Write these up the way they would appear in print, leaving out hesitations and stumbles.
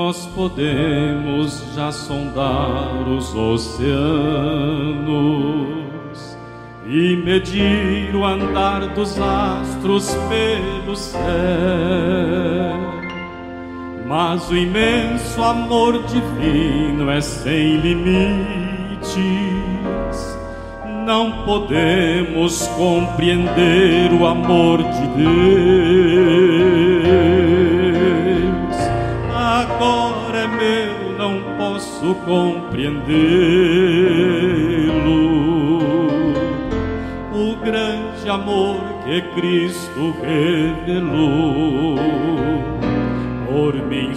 nós podemos já sondar os oceanos e medir o andar dos astros pelo céu, mas o imenso amor divino é sem limites. Não podemos compreender o amor de Deus. Agora é meu, não posso compreendê-lo. O grande amor que Cristo revelou, por mim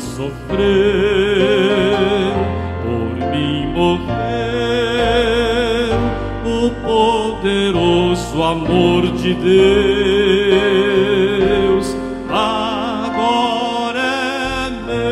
sofreu, por mim morreu, o poderoso amor de Deus agora é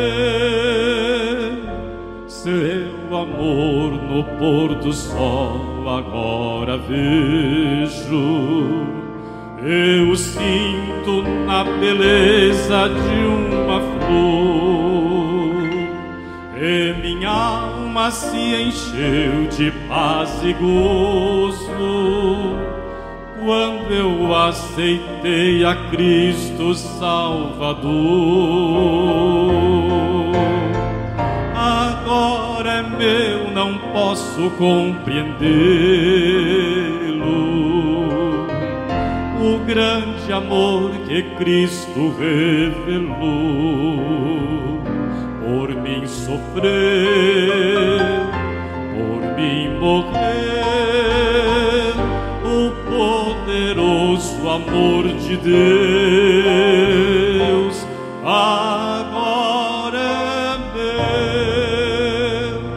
meu. Seu amor no pôr do sol agora vejo, eu sinto na beleza de uma flor, e minha alma se encheu de paz e gozo quando eu aceitei a Cristo Salvador. Agora é meu, não posso compreendê-lo. O grande amor que Cristo revelou, por mim sofreu, por mim morreu, o poderoso amor de Deus agora é meu.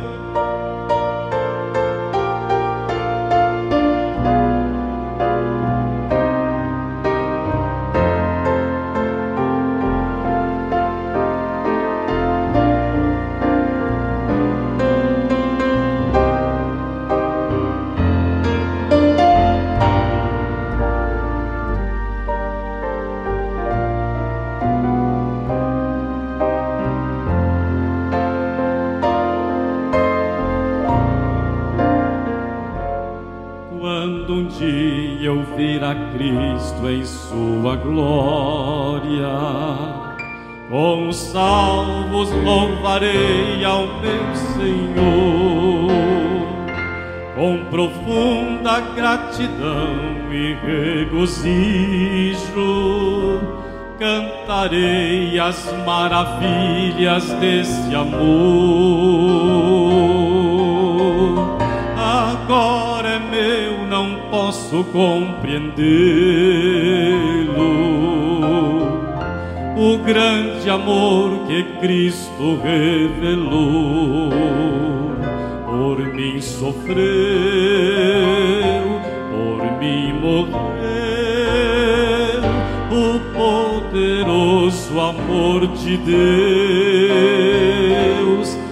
Quando um dia eu vir a Cristo em sua glória, com os salvos louvarei ao meu Senhor, com profunda gratidão e regozijo, cantarei as maravilhas desse amor. Agora é meu, não posso compreendê-lo. O grande amor que Cristo revelou, por mim sofreu, por mim morreu, o poderoso amor de Deus